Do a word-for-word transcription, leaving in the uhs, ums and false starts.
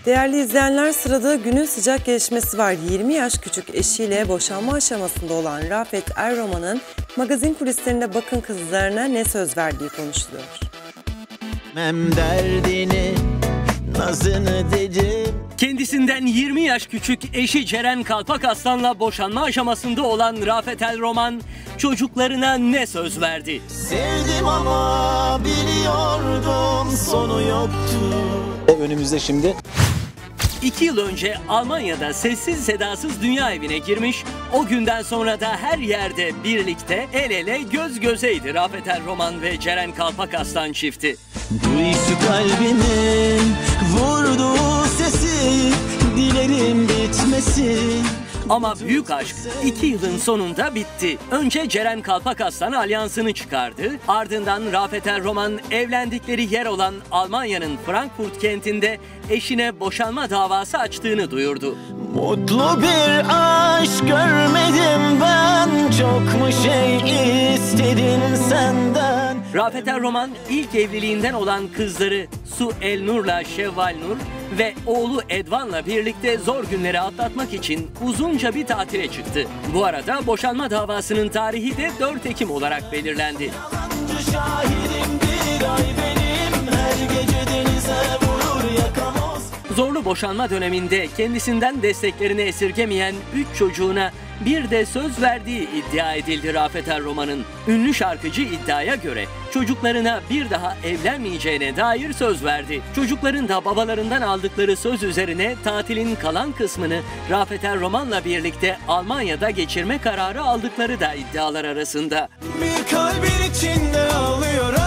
Değerli izleyenler, sırada günün sıcak gelişmesi var. yirmi yaş küçük eşiyle boşanma aşamasında olan Rafet Erroman'ın magazin kulislerinde bakın kızlarına ne söz verdiği konuşuluyor. Mem derdini, nazını dedim. Kendisinden yirmi yaş küçük eşi Ceren Kalpakaslan'la boşanma aşamasında olan Rafet Erroman çocuklarına ne söz verdi? Sevdim ama biliyordum sonu yoktu. Önümüzde şimdi İki yıl önce Almanya'da sessiz sedasız dünya evine girmiş, o günden sonra da her yerde birlikte el ele göz gözeydi Rafet Erroman ve Ceren Kalpakaslan çifti. Duysu kalbimin vurduğu sesi, dilerim bitmesin. Ama büyük aşk iki yılın sonunda bitti. Önce Ceren Kalpakaslan alyansını çıkardı. Ardından Rafet Erroman evlendikleri yer olan Almanya'nın Frankfurt kentinde eşine boşanma davası açtığını duyurdu. Mutlu bir aşk görmedim ben, çok mu şey istedim senden? Rafet Erroman ilk evliliğinden olan kızları Su Elnur'la Şevval Nur ve oğlu Edvan'la birlikte zor günleri atlatmak için uzunca bir tatile çıktı. Bu arada boşanma davasının tarihi de dört Ekim olarak belirlendi. Zorlu boşanma döneminde kendisinden desteklerini esirgemeyen üç çocuğuna bir de söz verdiği iddia edildi Rafet Erroman'ın. Ünlü şarkıcı iddiaya göre çocuklarına bir daha evlenmeyeceğine dair söz verdi. Çocukların da babalarından aldıkları söz üzerine tatilin kalan kısmını Rafet Erroman'la birlikte Almanya'da geçirme kararı aldıkları da iddialar arasında. Bir kalbin içinde ağlıyor.